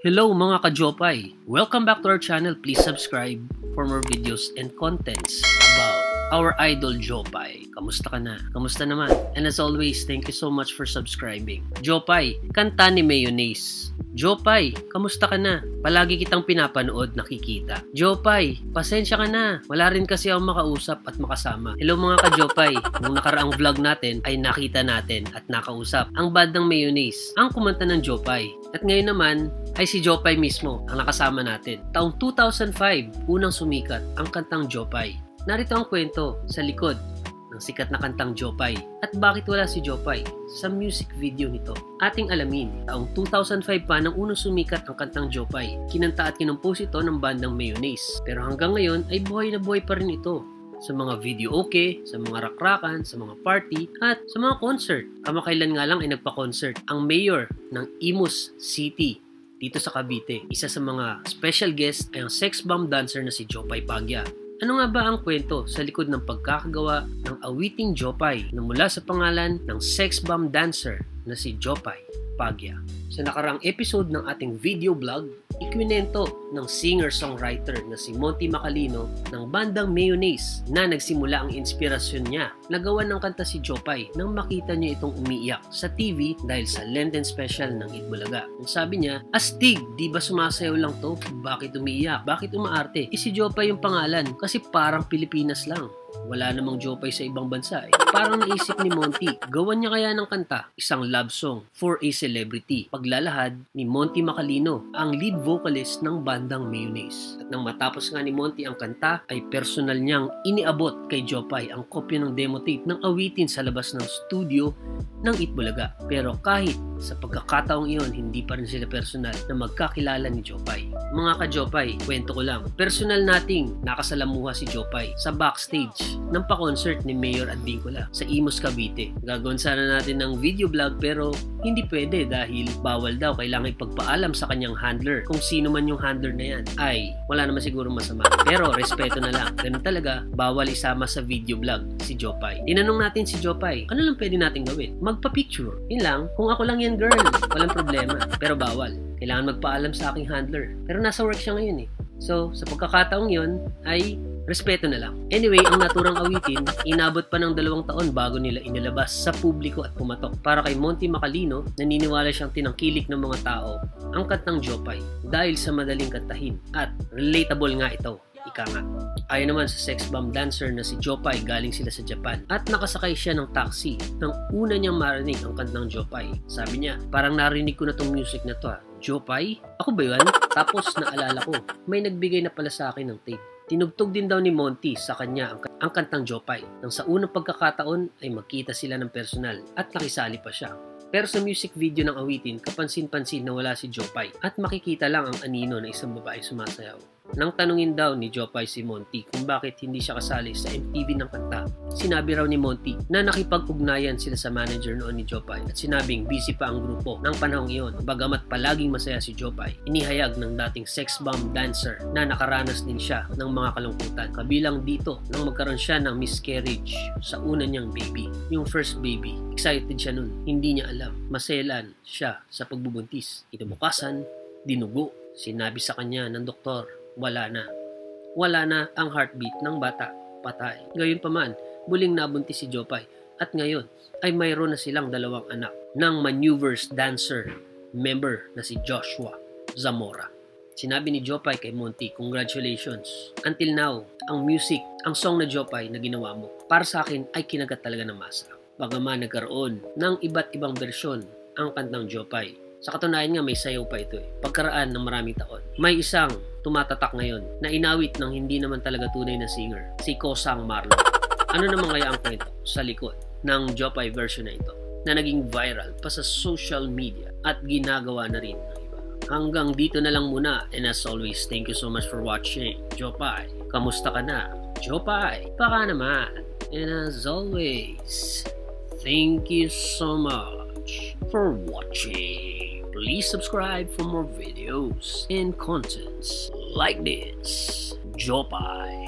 Hello mga ka-Jopay! Welcome back to our channel. Please subscribe for more videos and contents about our idol Jopay. Kamusta ka na? Kamusta naman? And as always, thank you so much for subscribing. Jopay, kanta ni Mayonnaise. Jopay, kamusta ka na? Palagi kitang pinapanood, nakikita. Jopay, pasensya ka na. Wala rin kasi akong makausap at makasama. Hello mga ka-Jopay. Nung nakaraang vlog natin ay nakita natin at nakausap ang band ng Mayonnaise, ang kumanta ng Jopay. At ngayon naman ay si Jopay mismo ang nakasama natin. Taong 2005, unang sumikat ang kantang Jopay. Narito ang kwento sa likod ng sikat na kantang Jopay. At bakit wala si Jopay sa music video nito? Ating alamin, taong 2005 pa nang unang sumikat ang kantang Jopay. Kinanta at kinumpos ito ng bandang Mayonnaise. Pero hanggang ngayon ay buhay na buhay pa rin ito sa mga video okay, sa mga rakrakan, sa mga party, at sa mga concert. Kamakailan nga lang ay nagpa-concert ang mayor ng Imus City dito sa Cavite. Isa sa mga special guest ay ang sex bomb dancer na si Jopay Pagya. Ano nga ba ang kwento sa likod ng pagkakagawa ng awiting Jopay na mula sa pangalan ng sex bomb dancer na si Jopay Pagya? Sa nakarang episode ng ating video blog, ikwinento ng singer-songwriter na si Monty Macalino ng bandang Mayonnaise na nagsimula ang inspirasyon niya. Nagawa ng kanta si Jopay nang makita niya itong umiiyak sa TV dahil sa Lenten special ng Itbulaga. Ang sabi niya, "Astig, di ba sumasayaw lang to? Bakit umiiyak? Bakit umaarte? Si Jopay yung pangalan kasi parang Pilipinas lang. Wala namang Jopay sa ibang bansa eh." Parang naisip ni Monty, gawan niya kaya ng kanta, isang love song for a celebrity. Paglalahad ni Monty Macalino, ang lead vocalist ng bandang Mayonnaise. At nang matapos nga ni Monty ang kanta, ay personal niyang iniabot kay Jopay ang kopya ng demo tape ng awitin sa labas ng studio ng Itbulaga. Pero kahit sa pagkakataong iyon, hindi pa rin sila personal na magkakilala ni Jopay. Mga ka-Jopay, kwento ko lang, personal nating nakasalamuha si Jopay sa backstage ng pa-concert ni Mayor at Bingcola sa Imus Cavite. Gagawin sana natin ng video vlog pero hindi pwede dahil bawal daw, kailangan ipagpaalam sa kanyang handler. Kung sino man yung handler na yan, ay wala naman siguro masama. Pero respeto na lang, ganun talaga, bawal isama sa video vlog si Jopay. Tinanong natin si Jopay, ano lang pwede natin gawin? Magpa-picture. Yun lang, kung ako lang yan girl, walang problema. Pero bawal. Kailangan magpaalam sa aking handler. Pero nasa work siya ngayon eh. So, sa pagkakataong yun, ay respeto na lang. Anyway, ang naturang awitin, inabot pa ng 2 taon bago nila inilabas sa publiko at pumatok. Para kay Monty Macalino, naniniwala siyang tinangkilik ng mga tao ang kantang Jopay dahil sa madaling kantahin at relatable nga ito. Ika nga. Ayon naman sa sex bomb dancer na si Jopay, galing sila sa Japan at nakasakay siya ng taxi nang una niyang marinig ang kantang Jopay. Sabi niya, parang narinig ko na tong music na to ha. Jopay? Ako ba yun? Tapos naalala ko, may nagbigay na pala sa akin ng tape. Tinugtog din daw ni Monty sa kanya ang kantang Jopay. Nang sa unang pagkakataon ay magkita sila ng personal at nakisali pa siya. Pero sa music video ng awitin, kapansin-pansin na wala si Jopay at makikita lang ang anino na isang babae sumasayaw. Nang tanungin daw ni Jopay si Monty kung bakit hindi siya kasali sa MTV ng kanta, sinabi raw ni Monty na nakipag-ugnayan sila sa manager noon ni Jopay at sinabing busy pa ang grupo ng panahong iyon. Bagamat palaging masaya si Jopay, inihayag ng dating sex bomb dancer na nakaranas din siya ng mga kalungkutan. Kabilang dito nang magkaroon siya ng miscarriage sa una niyang baby, yung first baby. Excited siya nun, hindi niya alam, maselan siya sa pagbubuntis. Kinabukasan, dinugo. Sinabi sa kanya ng doktor, wala na. Wala na ang heartbeat ng bata. Patay. Gayunpaman, muling nabuntis si Jopay at ngayon ay mayroon na silang 2 anak ng maneuvers dancer member na si Joshua Zamora. Sinabi ni Jopay kay Monty, congratulations. Until now, ang music, ang song na Jopay na ginawa mo, para sa akin ay kinagat talaga ng masa. Bagaman nagkaroon ng iba't ibang bersyon ang kantang Jopay. Sa katunayan nga may sayaw pa ito eh. Pagkaraan ng maraming taon. May isang tumatatak ngayon na inawit ng hindi naman talaga tunay na singer, si Kosang Marlon. Ano naman kaya ang kwento sa likod ng Jopay version na ito na naging viral pa sa social media at ginagawa na rin ng iba? Hanggang dito na lang muna, and as always, thank you so much for watching. Jopay, kamusta ka na? Jopay, baka naman. And as always, thank you so much for watching. Please subscribe for more videos and contents like this. Jopay.